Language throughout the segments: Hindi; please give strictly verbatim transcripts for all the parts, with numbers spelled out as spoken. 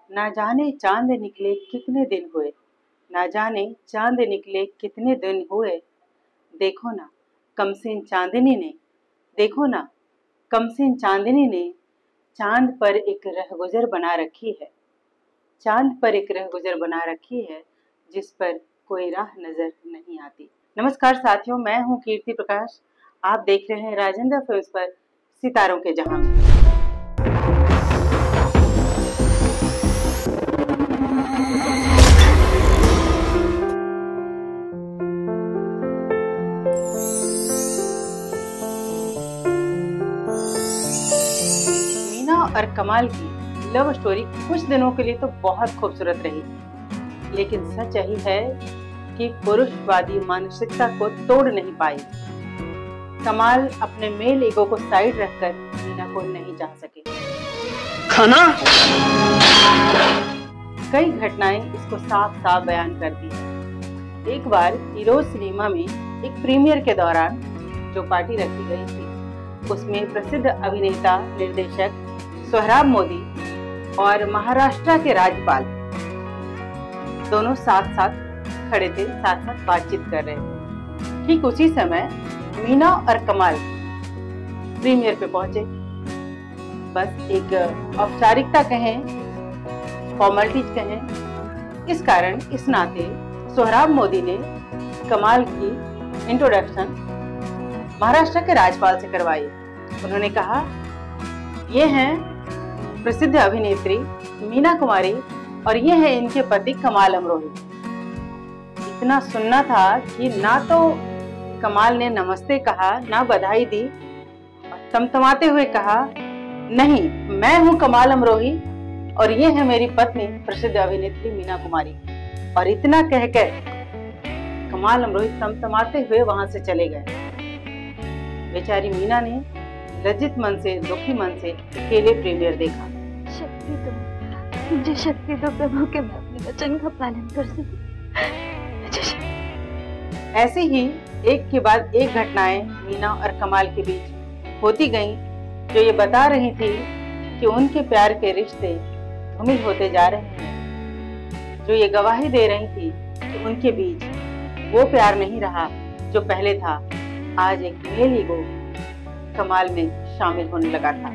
ना जाने चांद निकले कितने दिन हुए, ना जाने चांद निकले कितने दिन हुए। देखो ना कमसीन चांदनी ने, देखो ना कमसीन चांदनी ने चांद पर एक रहगुजर बना रखी है, चांद पर एक रहगुजर बना रखी है जिस पर कोई राह नजर नहीं आती। नमस्कार साथियों, मैं हूं कीर्ति प्रकाश। आप देख रहे हैं राजेंद्र फिल्म्स पर सितारों के जहां। मीना और कमाल की लव स्टोरी कुछ दिनों के लिए तो बहुत खूबसूरत रही, लेकिन सच यही है कि पुरुषवादी मानसिकता को तोड़ नहीं पाई। कमाल अपने मेल ईगो को साइड रखकर मीना को नहीं चाह सके। खाना कई घटनाएं इसको साफ साफ बयान करती है। एक बार हीरो सिनेमा में एक प्रीमियर के दौरान जो पार्टी रखी गई थी, उसमें प्रसिद्ध अभिनेता निर्देशक सोहराब मोदी और महाराष्ट्र के राज्यपाल दोनों साथ साथ खड़े थे, साथ साथ बातचीत कर रहे थे। ठीक उसी समय मीना और कमाल प्रीमियर पे पहुंचे। बस एक औपचारिकता कहें, फॉर्मेलिटीज कहें, इस कारण इस नाते सोहराब मोदी ने कमाल की इंट्रोडक्शन महाराष्ट्र के राज्यपाल से करवाई। उन्होंने कहा, ये हैं प्रसिद्ध अभिनेत्री मीना कुमारी और ये है इनके पति कमाल अमरोही। इतना सुनना था कि ना तो कमाल ने नमस्ते कहा, ना बधाई दी, और तमतमाते हुए कहा, नहीं मैं हूं कमाल अमरोही और ये है मेरी पत्नी प्रसिद्ध अभिनेत्री मीना कुमारी। और इतना कहकर कमाल अमरोही तमतमाते हुए वहां से चले गए। बेचारी मीना ने लज्जित मन से, दुखी मन से अकेले प्रीमियर देखा। शक्ति दो, मुझे शक्ति दो प्रभु के मैं अपने वचन का पालन कर सकूं। ऐसे ही एक के बाद एक घटनाएं मीना और कमाल के बीच होती गईं, जो ये बता रही थी कि उनके प्यार के रिश्ते धूमिल होते जा रहे हैं, जो ये गवाही दे रही थी कि उनके बीच वो प्यार नहीं रहा जो पहले था। आज एक मेल ईगो कमाल में शामिल होने लगा था।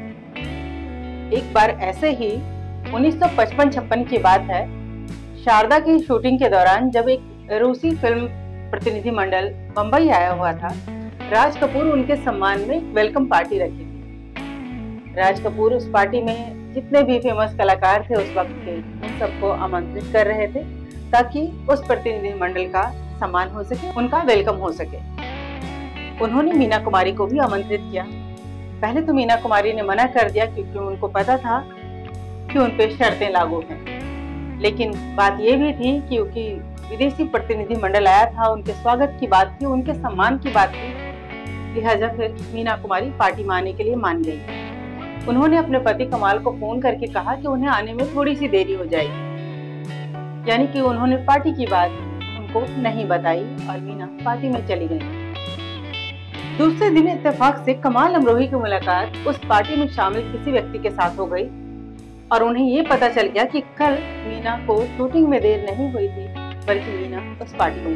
एक बार ऐसे ही उन्नीस सौ पचपन छप्पन की बात है, शारदा की शूटिंग के दौरान जब एक रूसी फिल्म प्रतिनिधि मंडल बंबई आया हुआ था, राज कपूर उनके सम्मान में वेलकम पार्टी रखी थी। राज कपूर उस पार्टी में जितने भी फेमस कलाकार थे उस वक्त के, उन सबको आमंत्रित कर रहे थे ताकि उस प्रतिनिधि मंडल का सम्मान हो सके, उनका वेलकम हो सके। उन्होंने मीना कुमारी को भी आमंत्रित किया। पहले तो मीना कुमारी ने मना कर दिया क्योंकि उनको पता था कि उन पे शर्तें लागू हैं। लेकिन बात यह भी थी क्योंकि विदेशी प्रतिनिधि मंडल आया था, उनके स्वागत की बात थी, उनके सम्मान की बात थी, लिहाजा फिर मीना कुमारी पार्टी में आने के लिए मान गई। उन्होंने अपने पति कमाल को फोन करके कहा कि उन्हें आने में थोड़ी सी देरी हो जाएगी, यानी कि उन्होंने पार्टी की बात उनको नहीं बताई और मीना पार्टी में चली गई। दूसरे दिन इत्तेफाक से कमाल अमरोही की मुलाकात उस पार्टी में शामिल किसी व्यक्ति के साथ हो गई और उन्हें ये पता चल गया कि कल मीना को शूटिंग में देर नहीं हुई थी, बल्कि मीना उस पार्टी में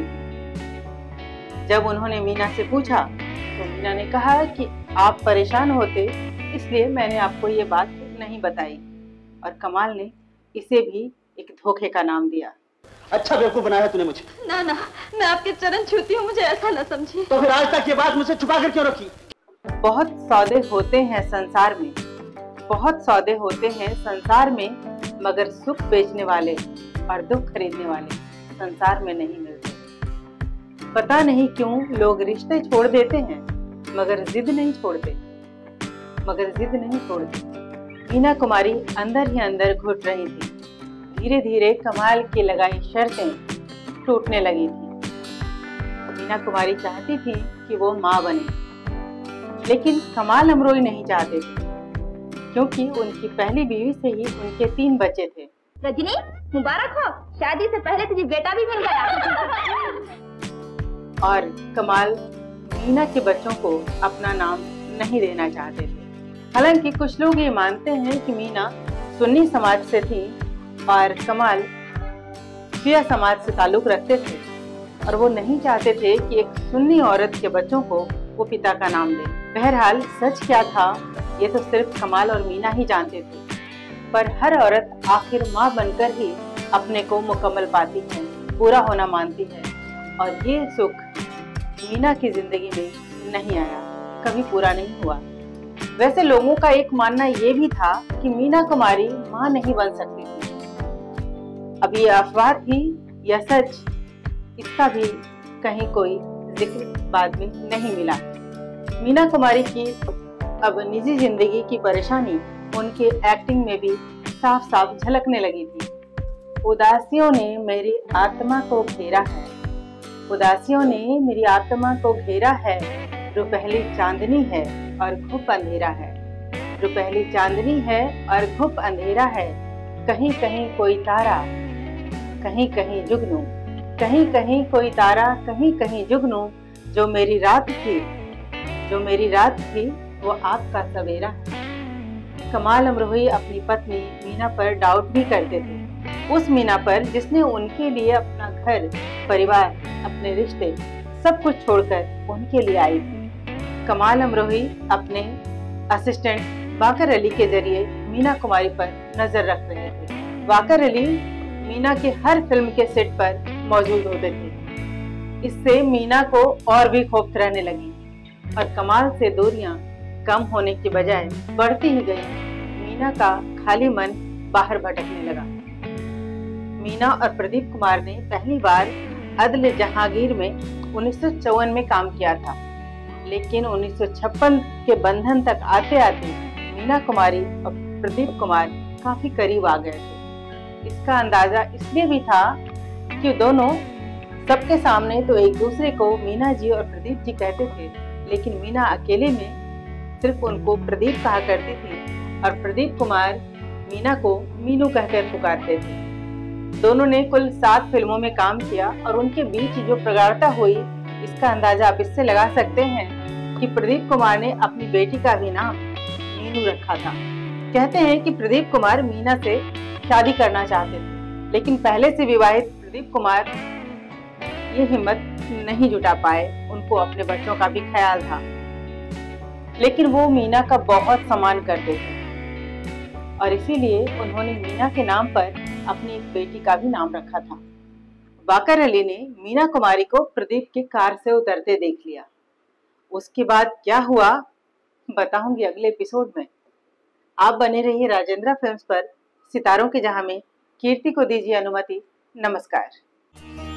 थी। जब उन्होंने मीना से पूछा तो मीना ने कहा कि आप परेशान होते इसलिए मैंने आपको ये बात नहीं बताई, और कमाल ने इसे भी एक धोखे का नाम दिया। अच्छा बेवकूफ बनाया तूने मुझे। ना ना, मैं आपके चरण छूती हूँ, मुझे ऐसा न समझिए। तो फिर आज तक ये बात मुझसे छुपा कर क्यों रखी? बहुत सौदे होते हैं संसार में, बहुत सौदे होते हैं संसार में, मगर सुख बेचने वाले और दुख खरीदने वाले संसार में नहीं मिलते। पता नहीं क्यों लोग रिश्ते छोड़ देते हैं मगर जिद नहीं छोड़ते, मगर जिद नहीं छोड़ते। मीना कुमारी अंदर ही अंदर घुट रही थी। धीरे धीरे कमाल की लगाई शर्तें टूटने लगी थी। मीना कुमारी चाहती थी कि वो माँ बने, लेकिन कमाल अमरोही नहीं चाहते थे क्योंकि उनकी पहली बीवी से ही उनके तीन बच्चे थे। रजनी मुबारक हो, शादी से पहले तुझे बेटा भी मिल गया। और कमाल मीना के बच्चों को अपना नाम नहीं देना चाहते थे। हालांकि कुछ लोग ये मानते हैं कि मीना सुन्नी समाज से थी और कमाल शिया समाज से ताल्लुक रखते थे और वो नहीं चाहते थे कि एक सुन्नी औरत के बच्चों को वो पिता का नाम दे। बहरहाल सच क्या था ये तो सिर्फ कमाल और मीना ही जानते थे, पर हर औरत आखिर माँ बनकर ही अपने को मुकम्मल पाती है, पूरा होना मानती है, और ये सुख मीना की जिंदगी में नहीं आया, कभी पूरा नहीं हुआ। वैसे लोगों का एक मानना ये भी था कि मीना कुमारी माँ नहीं बन सकती थी। अब ये अफवाह थी या सच, इसका भी कहीं कोई जिक्र बाद में नहीं मिला। मीना कुमारी की अब निजी जिंदगी की परेशानी उनके एक्टिंग में भी साफ साफ झलकने लगी थी। उदासियों ने मेरी आत्मा को घेरा है, उदासियों ने मेरी आत्मा को घेरा है, रुपहली चांदनी है और घुप अंधेरा है, रुपहली चांदनी है और घुप अंधेरा है, कहीं कहीं कोई तारा, कहीं कहीं जुगनू, कहीं कहीं कोई तारा, कहीं कहीं जुगनू, जो मेरी रात थी, जो मेरी रात थी वो आपका सवेरा है। कमाल अमरोही अपनी पत्नी मीना पर डाउट भी करते थे, उस मीना पर जिसने उनके लिए अपना घर, परिवार, अपने रिश्ते सब कुछ छोड़कर उनके लिए आई थी। कमाल अमरोही अपने असिस्टेंट वाकर अली के जरिए मीना कुमारी पर नजर रख रहे थे। वाकर अली मीना के हर फिल्म के सेट पर मौजूद होते थे। इससे मीना को और भी खौफ रहने लगी और कमाल से दूरियां कम होने की बजाय बढ़ती ही गई। मीना का खाली मन बाहर भटकने लगा। मीना और प्रदीप कुमार ने पहली बार अदल जहांगीर में उन्नीस सौ चौवन में काम किया था, लेकिन उन्नीस सौ छप्पन के बंधन तक आते आते मीना कुमारी और प्रदीप कुमार काफी करीब आ गए थे। इसका अंदाजा इसलिए भी था कि दोनों सबके सामने तो एक दूसरे को मीना जी और प्रदीप जी कहते थे, लेकिन मीना अकेले में सिर्फ उनको प्रदीप कहा करती थी और प्रदीप कुमार मीना को मीनू कहकर पुकारते थे। दोनों ने कुल सात फिल्मों में काम किया और उनके बीच जो प्रगाढ़ता हुई इसका अंदाजा आप इससे लगा सकते हैं कि प्रदीप कुमार ने अपनी बेटी का भी नाम मीनू रखा था। कहते हैं कि प्रदीप कुमार मीना से शादी करना चाहते थे, लेकिन पहले से विवाहित प्रदीप कुमार ये हिम्मत नहीं जुटा पाए। उनको अपने बच्चों का भी ख्याल था, लेकिन वो मीना का बहुत सम्मान करते थे और इसीलिए उन्होंने मीना के नाम पर अपनी एक बेटी का भी नाम रखा था। वाकर अली ने मीना कुमारी को प्रदीप की कार से उतरते देख लिया। उसके बाद क्या हुआ बताऊंगी अगले एपिसोड में। आप बने रहिए राजेंद्र फिल्म्स पर, सितारों के जहां में। कीर्ति को दीजिए अनुमति। नमस्कार।